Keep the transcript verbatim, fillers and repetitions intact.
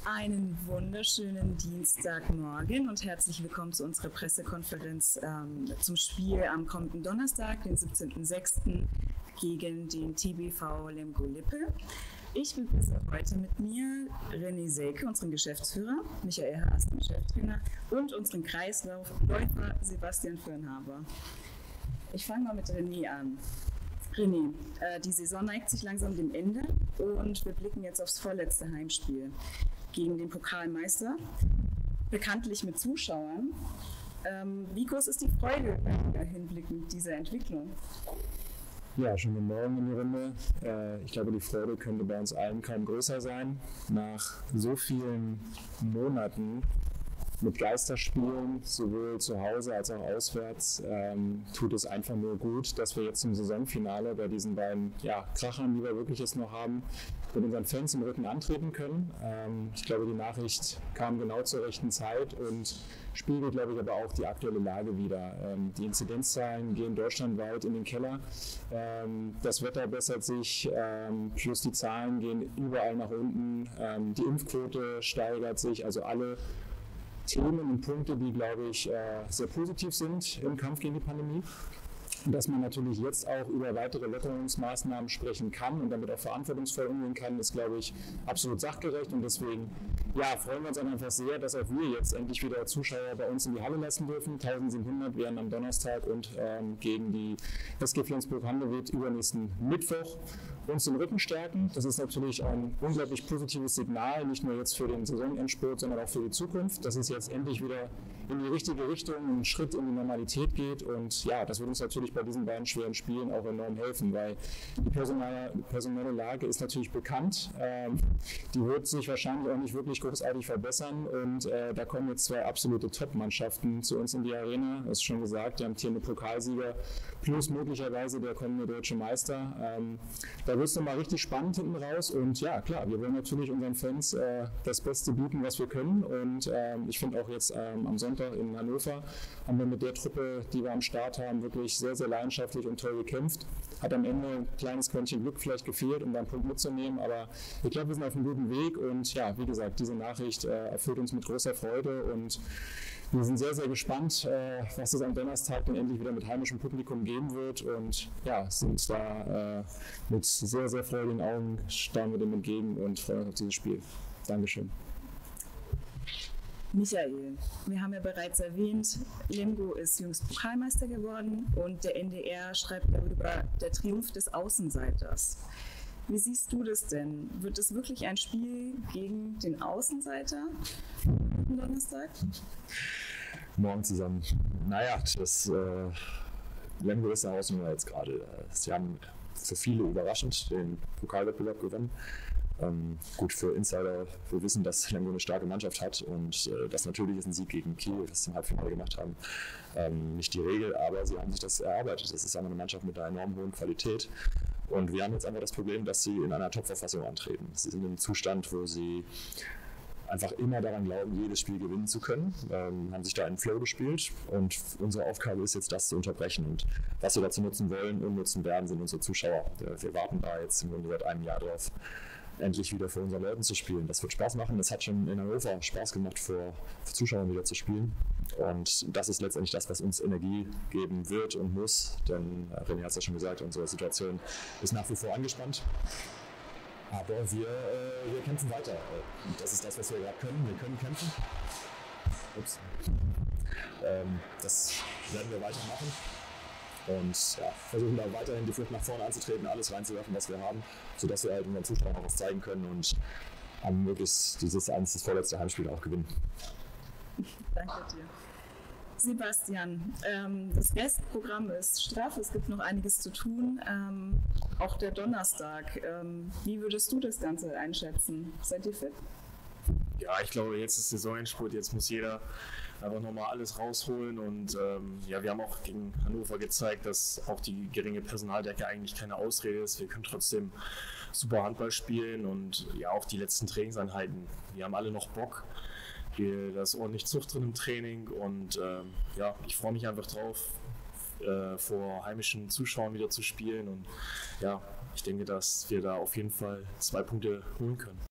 Einen wunderschönen Dienstagmorgen und herzlich willkommen zu unserer Pressekonferenz ähm, zum Spiel am kommenden Donnerstag, den siebzehnten sechsten gegen den T B V Lemgo-Lippe. Ich begrüße heute mit mir René Selke, unseren Geschäftsführer, Michael Haas, den Cheftrainer, und unseren Kreislaufläufer Sebastian Fürnhaber. Ich fange mal mit René an. René, äh, die Saison neigt sich langsam dem Ende und wir blicken jetzt aufs vorletzte Heimspiel gegen den Pokalmeister, bekanntlich mit Zuschauern. Ähm, wie groß ist die Freude äh, hinblickend dieser Entwicklung? Ja, schon guten Morgen in die Runde. Äh, ich glaube, die Freude könnte bei uns allen kaum größer sein. Nach so vielen Monaten mit Geisterspielen, sowohl zu Hause als auch auswärts, ähm, tut es einfach nur gut, dass wir jetzt zum Saisonfinale bei diesen beiden ja, Krachern, die wir wirklich jetzt noch haben, mit unseren Fans im Rücken antreten können. Ähm, ich glaube, die Nachricht kam genau zur rechten Zeit und spiegelt, glaube ich, aber auch die aktuelle Lage wider. Ähm, die Inzidenzzahlen gehen deutschlandweit in den Keller. Ähm, das Wetter bessert sich, ähm, plus die Zahlen gehen überall nach unten. Ähm, die Impfquote steigert sich, also alle Themen und Punkte, die, glaube ich, sehr positiv sind im Kampf gegen die Pandemie. Und dass man natürlich jetzt auch über weitere Lockerungsmaßnahmen sprechen kann und damit auch verantwortungsvoll umgehen kann, ist, glaube ich, absolut sachgerecht. Und deswegen ja, freuen wir uns einfach sehr, dass auch wir jetzt endlich wieder Zuschauer bei uns in die Halle lassen dürfen. eintausendsiebenhundert werden am Donnerstag und ähm, gegen die S G Flensburg-Handewitt übernächsten Mittwoch uns den Rücken stärken. Das ist natürlich ein unglaublich positives Signal, nicht nur jetzt für den Saisonendspurt, sondern auch für die Zukunft, dass es jetzt endlich wieder in die richtige Richtung, einen Schritt in die Normalität geht. Und ja, das wird uns natürlich bei diesen beiden schweren Spielen auch enorm helfen, weil die personelle, personelle Lage ist natürlich bekannt. Ähm, die wird sich wahrscheinlich auch nicht wirklich großartig verbessern und äh, da kommen jetzt zwei absolute Top-Mannschaften zu uns in die Arena. Das ist schon gesagt, wir haben hier eine Pokalsieger plus möglicherweise der kommende deutsche Meister. Ähm, da wird es nochmal richtig spannend hinten raus und ja, klar, wir wollen natürlich unseren Fans äh, das Beste bieten, was wir können und äh, ich finde auch jetzt ähm, am Sonntag in Hannover haben wir mit der Truppe, die wir am Start haben, wirklich sehr, sehr leidenschaftlich und toll gekämpft. Hat am Ende ein kleines Quäntchen Glück vielleicht gefehlt, um da einen Punkt mitzunehmen, aber ich glaube, wir sind auf einem guten Weg und ja, wie gesagt, diese Nachricht äh, erfüllt uns mit großer Freude und wir sind sehr, sehr gespannt, äh, was es am Donnerstag dann endlich wieder mit heimischem Publikum geben wird und ja, sind da äh, mit sehr, sehr freudigen Augen starren wir dem entgegen und freuen uns auf dieses Spiel. Dankeschön. Michael, wir haben ja bereits erwähnt, Lemgo ist jüngst Pokalmeister geworden und der N D R schreibt darüber, der Triumph des Außenseiters. Wie siehst du das denn? Wird es wirklich ein Spiel gegen den Außenseiter am Donnerstag? Morgen zusammen. Naja, das äh, Lemgo ist eine Hausnummer jetzt gerade. Sie haben für viele überraschend den Pokalwettbewerb gewonnen. Ähm, gut, für Insider, wir wissen, dass Lemgo eine starke Mannschaft hat und äh, das natürlich ist ein Sieg gegen Kiel, was sie im Halbfinale gemacht haben, ähm, nicht die Regel, aber sie haben sich das erarbeitet. Das ist einfach eine Mannschaft mit einer enorm hohen Qualität und wir haben jetzt einfach das Problem, dass sie in einer Top-Verfassung antreten. Sie sind in einem Zustand, wo sie einfach immer daran glauben, jedes Spiel gewinnen zu können, ähm, haben sich da einen Flow gespielt und unsere Aufgabe ist jetzt, das zu unterbrechen und was wir dazu nutzen wollen und nutzen werden, sind unsere Zuschauer. Wir warten da jetzt im Grunde seit einem Jahr drauf, endlich wieder vor unseren Leuten zu spielen. Das wird Spaß machen. Es hat schon in Hannover Spaß gemacht, vor, vor Zuschauern wieder zu spielen. Und das ist letztendlich das, was uns Energie geben wird und muss. Denn, René hat es ja schon gesagt, unsere Situation ist nach wie vor angespannt. Aber wir, äh, wir kämpfen weiter. Das ist das, was wir gerade können. Wir können kämpfen. Ups. Ähm, das werden wir weitermachen. Und ja, versuchen da weiterhin die Flucht nach vorne anzutreten, alles reinzuwerfen, was wir haben, sodass wir halt unseren Zuschauern auch was zeigen können und am möglichst dieses eines das vorletzte Heimspiel auch gewinnen. Danke dir. Sebastian, ähm, das Restprogramm ist straff, es gibt noch einiges zu tun, ähm, auch der Donnerstag. Ähm, wie würdest du das Ganze einschätzen? Seid ihr fit? Ja, ich glaube, jetzt ist Saisonendspurt, jetzt muss jeder einfach nochmal alles rausholen und ähm, ja, wir haben auch gegen Hannover gezeigt, dass auch die geringe Personaldecke eigentlich keine Ausrede ist. Wir können trotzdem super Handball spielen und ja, auch die letzten Trainingseinheiten. Wir haben alle noch Bock, wir, da ist ordentlich Zucht drin im Training und ähm, ja, ich freue mich einfach drauf, äh, vor heimischen Zuschauern wieder zu spielen und ja, ich denke, dass wir da auf jeden Fall zwei Punkte holen können.